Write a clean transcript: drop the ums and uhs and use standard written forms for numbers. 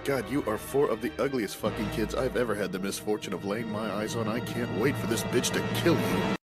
God, you are four of the ugliest fucking kids I've ever had the misfortune of laying my eyes on. I can't wait for this bitch to kill you.